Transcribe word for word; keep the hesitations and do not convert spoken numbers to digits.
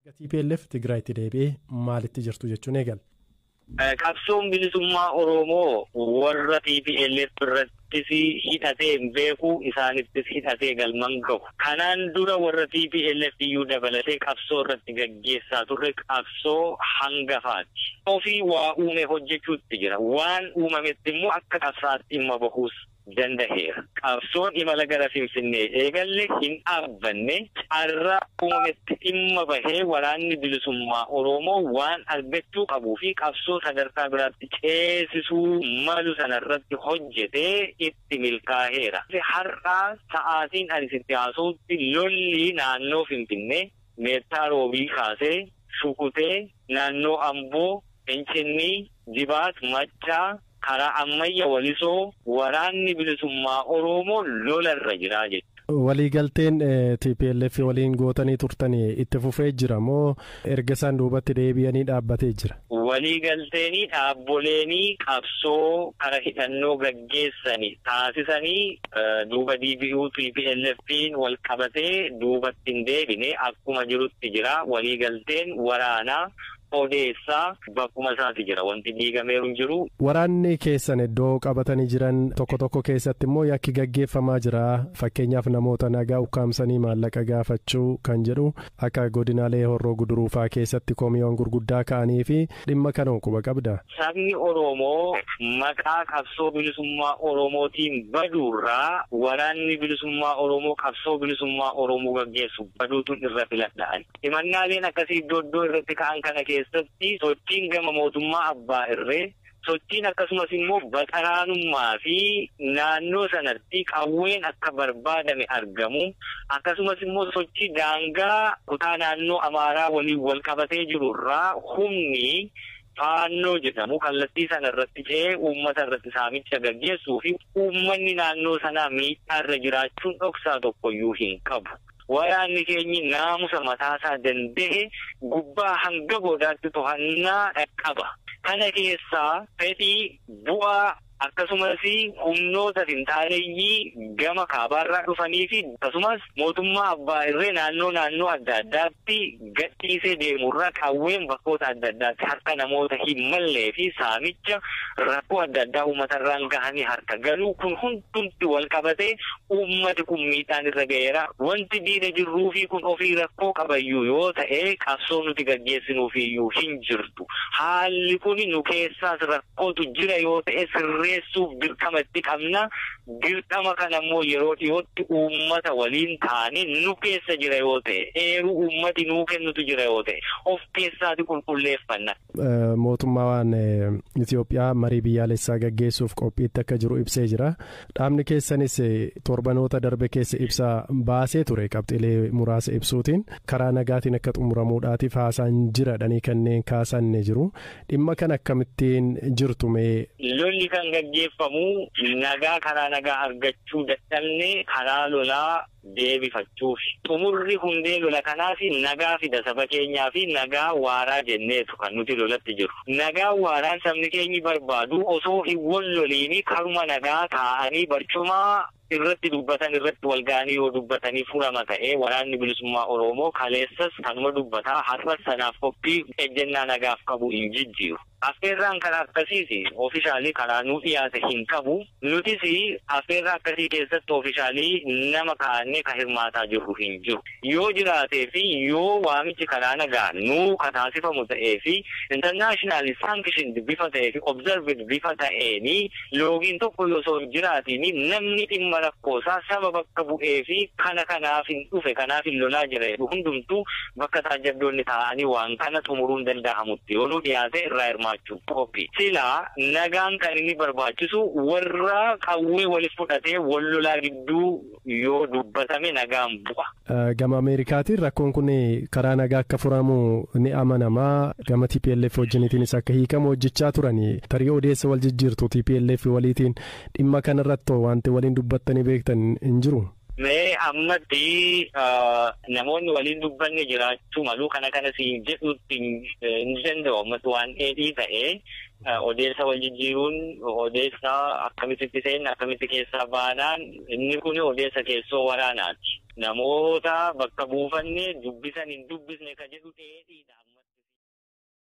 T P L F Tigraayitti deebi'ee maalitti jirtu jechuun eegal. Qabsoon bilisummaa Oromoo warra T P L F irrattis hidhatee beeku isaanittis hidhatee galman gahu. Kanaan dura warra T P L F iyyuu dabalatee qabsoo irratti gaggeessaa turre qabsoo hangafaati. Ofii waa uume hojjechuutti jira. Waan uumametti immoo akka qabsaatti dhimma bahuus dandaheera. Qabsoon imala gara Finfinnee eegalle hin dhaabbanne carraa uumametti dhimma bahee waraanni bilisummaa Oromoo waan argachuu qabuu fi qabsoo sadarkaa biraatti ceesisuu malu sanarratti hojjetee itti milkaa'eera. Har'aa sa'aatiin ani sitti haasa'utti lolli naannoo Finfinnee meettaa roobii kaasee shukutee naannoo Amboo, Finfinnee, Jibaat, Maccaa karaa ammayya walisoo waraanni bilisummaa Oromoo lolarra jira jechuudha. Waliigalteen T P L F waliin gootanii turtanii itti fufee jira moo erga isaan duubatti deebi'anii dhaabbatee jira? Waliigalteenii dhaabboleenii qabsoo kara hidhannoo gaggeessanii taasisanii duuba D B U T P L F'n wal qabatee duubatti hin deebine akkuma jirutti jira. Waliigalteen waraanaa odeessaa bakkuma isaati jira. Wanti diigameeru hin jiru. Waraanni keessan iddoo qabatanii jiran tokko tokko keessatti immoo yakki gaggeeffamaa jira. Fakkeenyaaf namoota nagaa ukkaamsanii maallaqa gaafachuu kan jedhu akka godinaalee Horroo Guduruu fa'aa keessatti komiiwwan gurguddaa ka'anii fi dhimma kana quba qabda. Sabni Oromoo maqaa qabsoo bilisummaa Oromootiin baduurraa waraanni bilisummaa Oromoo qabsoo bilisummaa Oromoo gaggeessu baduutu irra filadhaan. Himannaaleen akkasii iddoo iddoo irratti ka'an kana keessatti sochiin gama mootummaa abbaa irree sochiin akkasumas immoo baqaraanummaa fi naannoo sanatti qawween akka barbaadame argamu akkasumas immoo sochii daangaa kutaa naannoo Amaaraa waliin wal qabatee jirurraa humni faannoo jedhamu kallattii sana irratti ce'ee uummata irratti saamicha gaggeessuu fi uummanni naannoo sanaa miidhaa irra jiraachuun dhoksaa tokkoyyuu hin qabu. Waraanni keenyi naamusa mataasaa danda'e gubbaa hanga goodaatti to'annaa dhaqqaba. Kana keessaa fedhii bu'aa akkasumas humnoota finxaaleeyyii gama kaabaarraa dhufanii fi akkasumas mootummaa abbaa irree naannoo naannoo adda addaatti gadhiisee deemurraa qawween bakkoota adda addaatti harka namoota hin mallee fi saamicha rakkoo adda addaa uummatarraan gahanii harka galuu kun hundumti wal qabatee uummati kun miidhaan irra ga'eera. Wanti diina jirruu fi kun ofii rakkoo qabayyuu yoo ta'e qabsoo nuti gaggeessinuufiyyuu hin jirtu. Haalli kun nu keessaas rakkootu jira yoo ta'e sirreessuuf dirqama itti qabna. Dirqama kana immoo yeroo dhiyootti uummata waliin taane nu keessa jira yoo ta'e eeruu uummati nuu kennutu jira yoo ta'e of keessaati qulqulleeffanna. Mootummaan Itoophiyaa marii biyyaalessaa gaggeessuuf qophiitti akka jiru ibsee jira. Dhaabni keessanis torbanoota darbe keessa ibsa baasee ture qabxiilee muraasa ibsuutiin karaa nagaatiin akka xumuramuudhaatiif haasaan jiradhanii kanneen kaasan jiru. Dhimma kan akkamittiin jirtu mee? Lolli kan gaggeeffamu nagaa karaa nagaa argachuu dadhabne karaa lolaa deebifachuuf xumurri hundee lola kanaaf nagaa fida saba keenyaa fi nagaa waaraa jenneetu kan nuti lolatti jiru. Nagaa waaraan sabni keenyi barbaadu osoo hin wal loliini karuma nagaa taa'anii barcumaa irratti dubbatan irratti wal ga'anii yoo dubbatanii furama ta'ee waraanni bilisummaa Oromoo kaleessas kanuma dubbataa har'a sanaaf qophii ejjennaa nagaaf qabu hin jijjiiru. Affeerraan karaa akkasiiti oofishaalii karaa nuu dhiyaate hin qabu. Nutis affeerraa akkasii keessatti oofishaalii nama kaa'annee kan hirmaataa jirru hin jiru. Yoo jiraatee fi yoo waamichi karaa nagaa nuu kataasifamu ta'ee fi international sanctioned bifa ta'ee fi observed bifa ta'eeni loogiin tokko yoo osoo jiraatiin namni dhimma rakkoosaa saba bakka bu'ee fi kana kanaaf hin dhufe kanaaf hin lolaa jira hundumtuu bakka taajabdoonni taa'anii waan kana xumuruun danda'amutti yoo nu dhiyaate irraa hirmaachuu qophii. Silaa nagaan kan inni barbaachisu warra qawwee waliif fudhatee wal lolaa gidduu yoo dubbatame nagaan bu'a. Gama Ameerikaatiin rakkoon kun karaa nagaa akka furamu ni amanamaa. Gama T P L F wajjiniitiinis akka hiikamu hojjechaa turanii tarii odeessa wal jijjiirtu T P L F waliitiin dhimma kanarratti wanti waliin dubbattanii beektan hin jiru. Mee ammatti namoonni waliin dubbanne jiraachuu malu kana kana siin jedhutti hin danda'u ammatti waan dheedhii ta'ee odeessa wal jijjiiruun odeessa akkamitti seenna akkamitti keessaa baanaan inni kun odeessa keessoo waraanaati. Namoota bakka buufanne dubbisan hin dubbisne ka jedhu dheedhiidha.